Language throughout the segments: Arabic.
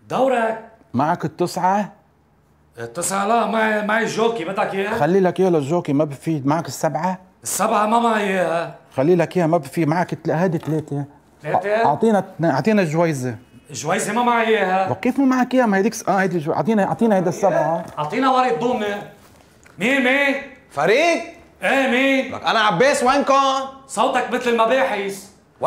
دورك. معك التسعة؟ التسعة لا، معي الجوكي، بدك اياه؟ خلي لك اياه للجوكي، ما بفيد. معك السبعة؟ السبعة ما معي اياها. خلي لك اياها، ما بفيد. معك هادي ثلاثة. ثلاثة؟ اعطينا الجويزة. الجويزة ما معي اياها. كيف ما معك اياها؟ ما هيديك هيدي اعطينا هيدا السبعة. اعطينا ورقة ضمنة. مين؟ فريد؟ ايه مين؟ لك انا عباس، وينكم؟ صوتك مثل المباحث.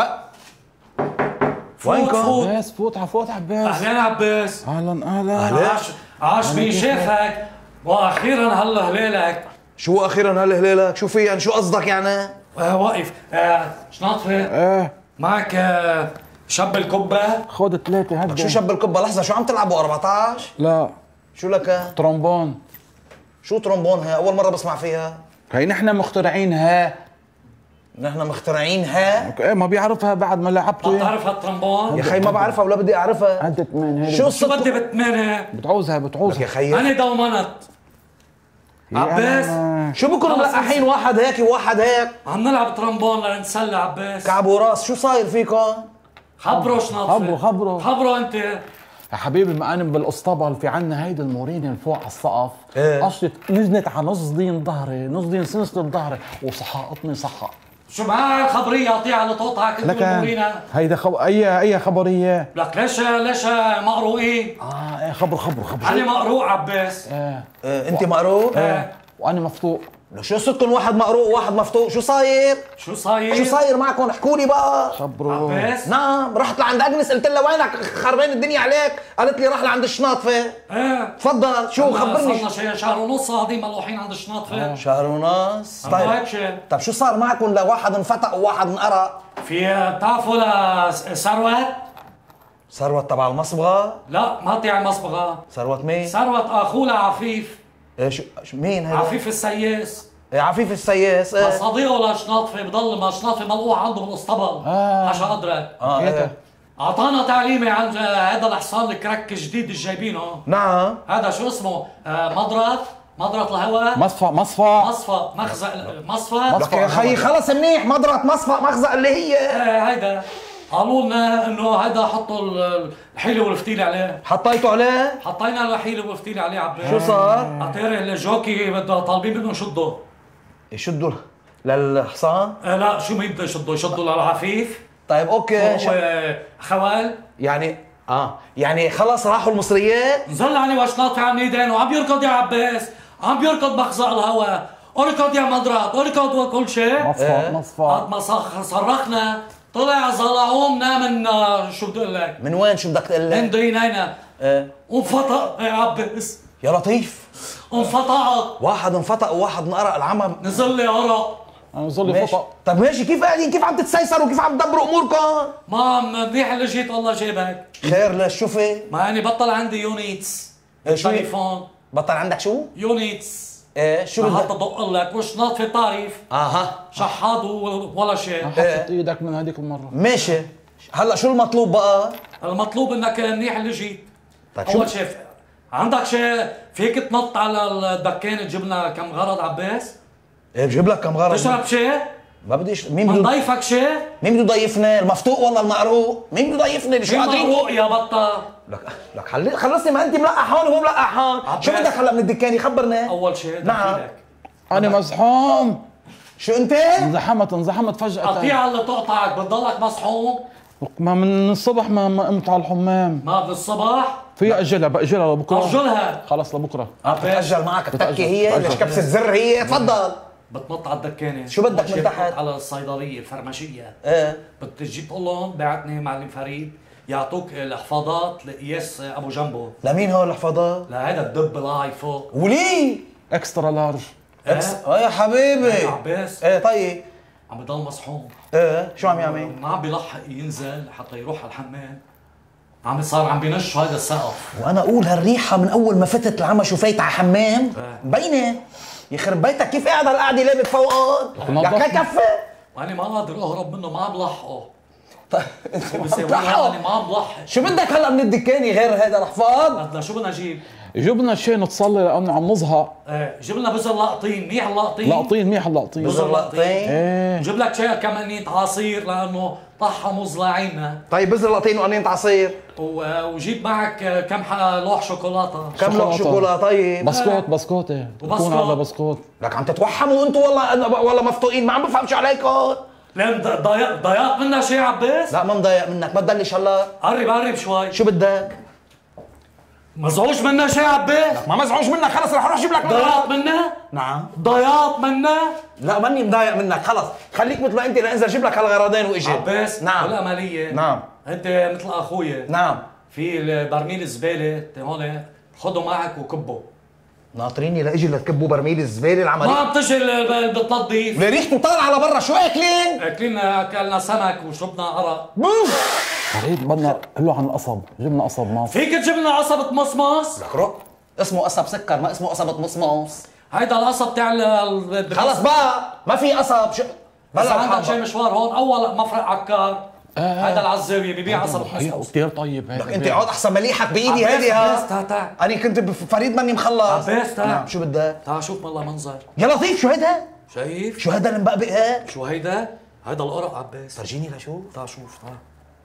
وينكم؟ عباس فوت عباس. اهلين عباس. اهلا. عاش مين شافك، واخيرا هلا هلالك. شو اخيرا هلا هلالك؟ شو في يعني؟ شو قصدك يعني؟ واقف. شناطفة. ايه معك شب الكبة. خذ ثلاثة هدي. شو شب الكبة؟ لحظة، شو عم تلعبوا 14؟ لا شو لك؟ ترومبون. شو ترومبون هي؟ أول مرة بسمع فيها. هي نحن مخترعينها. نحن مخترعينها؟ ايه ما بيعرفها بعد ما لعبته. ما إيه؟ بتعرف هالترمبون؟ يا خي ما بعرفها ولا بدي اعرفها. عدة ثمان هيدي. شو بدي بتمنى؟ بتعوزها يا خي أنا دومنت. عباس شو بكونوا ملقحين واحد هيك وواحد هيك؟ عم نلعب ترمبون لنتسلى. عباس كعب وراس، شو صاير فيكم؟ خبروا شنطفة. خبروا انت يا حبيبي. ما انا بالاسطبل في عنا هيدي المورينه اللي فوق على السقف. ايه؟ قشطت نزلت على نص دين ظهري، نص دين سنسلة ظهري وصحقتني صحة. شو معها الخبرية؟ اعطيها على طوطها كنت بالمورينة. هيدا اي خبرية؟ لك ليش مقروقين؟ ايه خبر. أنا مقروق عباس. انت مقروق؟ وانا مفطوق. شو صدقكم واحد مقروق وواحد مفتوق؟ شو صاير؟ شو صاير؟ شو صاير معكم؟ احكوا لي بقى. خبروا. عباس نعم، رحت لعند اجنس قلت لها وينك خربان الدنيا عليك؟ قالت لي راح لعند الشناطفه. تفضل. شو خبرني. صرنا شهر ونص قاعدين ملوحين عند الشناطفة. شهر ونص. طيب شو صار معكم لواحد انفتق وواحد انقرق؟ في بتعرفوا لثروت؟ ثروت تبع المصبغه؟ لا ما طيع المصبغة. ثروت مين؟ ثروت اخوه لعفيف. ايه شو مين هذا؟ عفيف السياس. ايه عفيف السياس. ايه صديقه لشناطفة، بضل ما شناطفة ملقوح عنده بالاسطبل. عشان ادرك. ايه اعطانا تعليمه عن هذا الحصان الكرك الجديد اللي جايبينه. نعم. هذا شو اسمه؟ مضرة الهواء. مصفى مصفى. لك يا خيي خلص منيح. مضرة مصفى مخزق اللي هي. هيدا قالوا لنا انه هيدا حطوا الحيله والفتيله عليه. حطيتوا عليه؟ حطينا الحيله والفتيله عليه. عباس شو صار؟ عطير الجوكي بده طالبين منه يشده. يشدوا للحصان؟ لا شو ما بده يشدوا للعفيف. طيب اوكي. هو خوال يعني خلص راحوا المصريات؟ نزل عليه وشناطي على الميدان وعم يركض يا عباس. عم بيركض مخزق الهواء. اركض يا مضرات، اركض وكل شيء. مصفى. قد ما صرخنا طلع ظلعومنا من شو بدي اقول لك؟ من وين شو بدك تقول لي؟ من دينينا. وانفطق يا عباس. يا لطيف. انفطقت. واحد انفطق وواحد انقرق العمى. نزل لي عرق. انا نزل لي فطق. طب ماشي، كيف قاعدين؟ كيف عم تتسيسروا وكيف عم تدبروا اموركم؟ ما منيح اللي جيت الله جابك. خير ليش شو في؟ ما اني بطل عندي يونيتس. شو تليفون. بطل عندك شو؟ يونيتس. ايه شو بدك؟ بدك؟ بدق لك مش ناطفه طارف. شحاض ولا شيء. حطت ايدك من هذيك المرة. ماشي. هلا شو المطلوب بقى؟ المطلوب انك منيح اللي جيت. طيب شو اول شيء عندك شيء فيك تنط على الدكان تجيب لنا كم غرض عباس؟ ايه بجيب لك كم غرض. تشرب شيء؟ ما بديش. مين بده نضيفك شيء؟ مين بده يضيفنا؟ المفتوق ولا المقروق؟ مين بده يضيفنا؟ شو قادرين؟ المقروق يا بطة. لك خلصني. ما انت ملقح هون وهو ملقح هون. شو بدك هلا من الدكان؟ يخبرنا. اول شيء نعم. انا مزحوم. شو انت؟ انزحمت فجأة. قطيعة اللي تقطعك بتضلك مصحوم. ما من الصبح ما قمت على الحمام. ما بالصبح؟ في بأجلها لبكره. أجلها. خلص لبكره. بتأجل معك التكة هي؟ ليش كبسة زر هي؟ تفضل. بتنط على الدكانة. شو بدك من تحت؟ على الصيدلية الفرماشية. ايه بتجي تقول لهم بعتني معلم فريد يعطوك الحفاضات لقياس ابو جنبه. لمين هول الحفاضات؟ لهذا الدب لاي فوق. وليه؟ اكسترا لارج. يا حبيبي. يا عباس. ايه طيب. عم بضل مصحوم. ايه شو عم يعمل؟ ما عم بيلحق ينزل حتى يروح على الحمام. عم بينش هذا السقف. وانا اقول هالريحه من اول ما فتت العمى شوفيت على حمام مبينه. يخرب بيتك كيف قاعد هالقعده لابق فوقات؟ لك لا كفي. وانا ما قادر اهرب منه. ما عم بلحقه. طيب انا ما عم بلحق. شو بدك هلا من الدكاني غير هذا الحفاض؟ بدنا شو بدنا نجيب؟ جبنا شيء نتصلي لانه عم نزهق. جيب لنا بزر لاقطين. منيح اللاقطين. منيح اللاقطين. بزر لاقطين. ايه. جيب لك شيء كمانية عصير لانه طحهم وزلاعينا. طيب بذر لقطين وقنينة عصير. وجيب معك كم لوح شوكولاته. كم لوح شوكولاته؟ طيب بسكوت بكون على بسكوت. لك عم تتوحموا انتم والله مفتوقين، ما عم بفهم شو عليكم. ليه ضايق منا شيء عباس؟ لا ما مضايق منك، ما تدلش هلا. قرب شوي. شو بدك؟ مزعوج منا شيء عباس؟ ما مزعوج منك، خلص رح اروح اجيب لك ضايق منا؟ نعم ضايق منا؟ لا ماني مضايق منك، خلص خليك مثل ما انت لانزل اجيب لك هالغراضين واجي. عباس نعم بالاماليه. نعم انت مثل اخويا. نعم في برميل الزباله هون خده معك وكبه. ناطريني لاجي لتكبوا برميل الزباله العمليه؟ ما عم تجي بتنظف. ريحته طالعه على برا، شو اكلين؟ اكلنا اكلنا سمك وشربنا عرق. فريد بدنا قل له عن القصب، جبنا قصب ماص. فيك تجيب لنا قصبة مصمص؟ لك روح، اسمه قصب سكر ما اسمه قصبة مصمص. هيدا القصب تاع خلص بقى ما في قصب. شو بس عندك شي مشوار هون اول مفرق عكار. هيدا العزاوية ببيع قصب مصمص كثير طيب هيك. لك انت عود احسن مليحك بايدي هيدي. ها تعال انا كنت فريد ماني مخلص. عباس تعال. نعم شو بدك؟ تعال شوف والله منظر. يا لطيف شو هيدا؟ شايف؟ شو هيدا المبقبق هيك؟ شو هيدا؟ هيدا القرق عباس. فرجيني لشوف. تعال شوف تعال.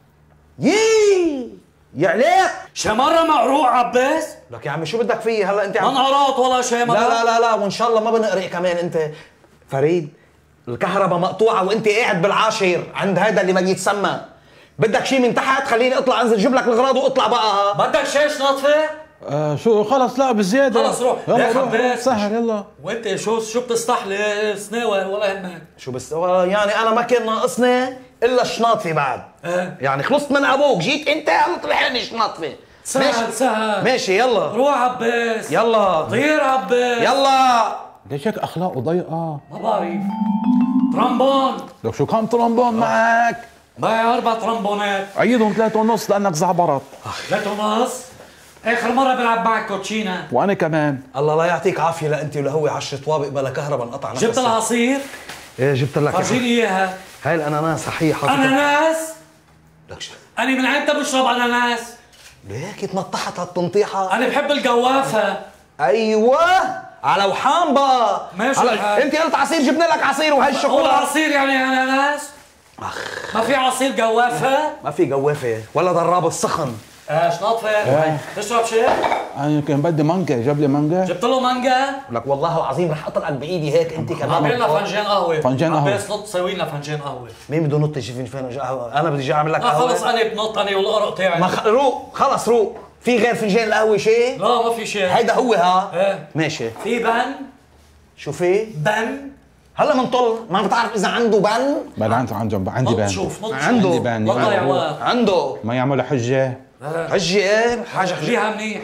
يي يا عليك شي مرة مقروع عباس؟ لك يا عمي شو بدك فيه هلا انت ما انقرضت ولا شي مرة. لا وان شاء الله ما بنقرق كمان. انت فريد الكهرباء مقطوعة وانت قاعد بالعاشر عند هيدا اللي ما يتسمى. بدك شيء من تحت خليني اطلع انزل جيب لك الاغراض واطلع بقى. بدك شيش نطفة؟ شو خلص لا بزيادة. خلص روح. يلا روح سهل يلا. وانت شو بتستحلي سناوة ولا يهمك؟ شو بس يعني انا ما كان ناقصني الا الشناطفة بعد. يعني خلصت من ابوك جيت انت هلا طلعني شناطفة. سهل ماشي يلا روح عباس. يلا طير عباس. يلا. ليش هيك اخلاقه ضيقة؟ ما بعرف. ترامبون. لك شو كم ترمبون معك؟ معي 4 ترامبونات. عيدهم 3.5 لانك زعبرت. 3.5؟ اخر مرة بلعب معك كوتشينة. وانا كمان. الله لا يعطيك عافية لانت ولهو 10 طوابق بلا كهرباء انقطع نفسك. جبت العصير؟ ايه جبت لك. فرجيني اياها. هاي الاناناس صحيح. اناناس؟ لك شو؟ أنا من عندك بشرب اناناس. ليك تنطحت هالتنطيحة؟ أنا بحب الجوافة. ايوه على وحام بقى. ماشي الحال. انت قلت عصير جبنا لك عصير وهي هو الشوكولاته. العصير يعني اناناس؟ ما في عصير جوافة؟ ما في جوافه ولا ضراب السخن. شنطفة تشرب شيء؟ انا كان بدي مانجا، جاب لي مانجا. جبت له مانجا؟ لك والله العظيم رح اطلع بايدي هيك انت كمان. عامل لنا فنجان قهوة. فنجان قهوة. عباس نط سوي لنا فنجان قهوة. مين بده ينط يجيب فنجان قهوه؟ انا بدي اجي اعمل لك قهوه. خلص أنا بنط أنا والقرق تاعي. روق خلص روق. في غير فنجان القهوه شيء؟ لا ما في شيء. هيدا هو ها؟ ايه ماشي. في بن؟ شو في؟ بن؟ هلا منطل ما بتعرف اذا عنده بن؟ بعد عندي بن. شوف نط عنده شوف. بن. والله يا عواد. عنده. ما يعمل حجة. حجي ايه؟ حاجه خليها منيح.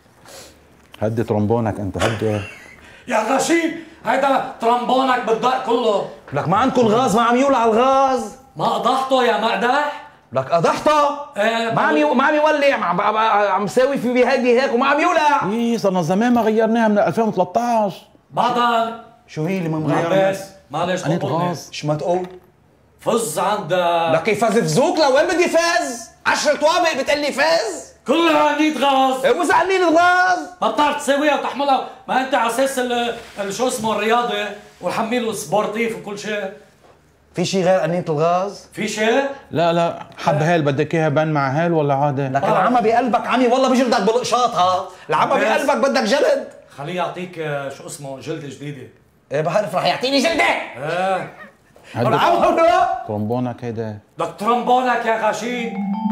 هدي ترومبونك انت هدي. يا رشيد هيدا ترامبونك بالدق كله. لك ما عندكم غاز؟ ما عم يولع الغاز؟ ما قضحته يا مقدح؟ لك قدحته؟ ايه ما عم يولع، عم مساوي في بهدي هيك وما عم يولع. ايه صرنا زمان ما غيرناها من 2013. بعدها شو هي اللي ما مغيرة؟ عباس معلش قنية تقولني. غاز. شو ما تقول؟ فز عند لك يفز فزوك لوين بدي فاز؟ 10 طوابق بتقلي فاز؟ كلها نيت غاز. وزع لي الغاز. ما بتعرف تساويها وتحملها، ما انت على اساس شو اسمه الرياضي والحميل السبورتيف وكل شيء. في شيء غير قنينة الغاز؟ في شيء؟ لا حب هيل بدك اياها بن مع هيل ولا عادي؟ لك العمى بقلبك عمي والله بجلدك بالقشاطها، العمى بقلبك بدك جلد. خليه يعطيك شو اسمه جلده جديده. ايه بعرف رح يعطيني جلده. ايه العمى ترومبونك هيدا. لك ترمبونك يا غشيم.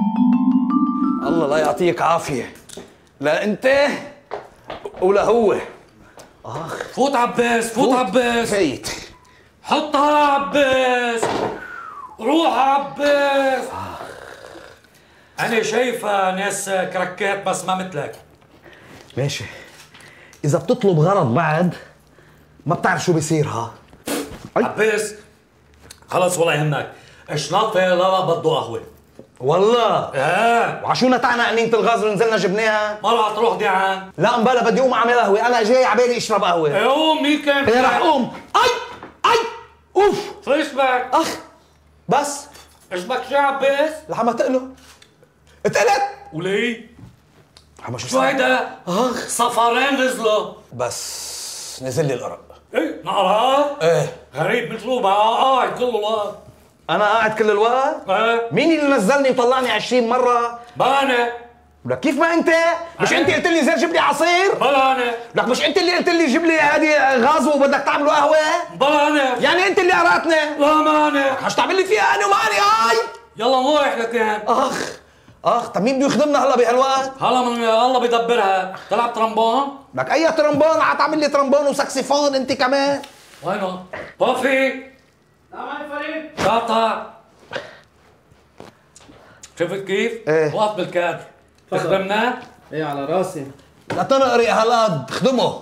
الله لا يعطيك عافية. لا انت ولا هو. فوت عباس فوت عباس. فايت. حطها عباس. روح عباس. أنا شايف ناس كركات بس ما مثلك. ماشي. إذا بتطلب غرض بعد ما بتعرف شو بيصير ها. عباس خلص ولا يهمك، شنطة لا بده قهوة. والله؟ ايه وعشو نتعنا قنينة الغاز ونزلنا جبناها؟ ما راح تروح ديعان. لا مبلا بدي اقوم اعمل قهوة، أنا جاي على بالي اشرب قهوة. قوم مين كان؟ ايه رح اقوم. اي اوف شو اشبك؟ بس اشبك شو عباس؟ الحما تقله اتقلت وليه؟ حما شو هيدا؟ صفرين نزلوا. بس نزل لي القرق. ايه نقرات؟ ايه غريب مثله بقى قاعد كله لا. انا قاعد كل الوقت؟ مين اللي نزلني وطلعني 20 مرة؟ بلا انا. لك كيف ما انت؟ مش انت قلت لي زين جيب لي عصير؟ بلا انا. لك مش انت اللي قلت لي جيب لي هذه غازو وبدك تعملوا قهوة؟ بلا انا. يعني انت اللي قراتنا؟ لا ما انا. حش تعمل لي فيها انا وماني هاي؟ يلا نروح لكان. اخ طب مين بده يخدمنا هلا بهالوقت؟ هلا من الله بدبرها. تلعب ترمبون؟ لك اي ترمبون؟ عتعمل لي ترمبون وساكسفون انت كمان؟ وينه؟ طافي. نعم يا فريد. شاطع. شفت كيف؟ ايه وقف بالكادر. تخدمنا؟ ايه على راسي. لا تنقري هالقد خدمه.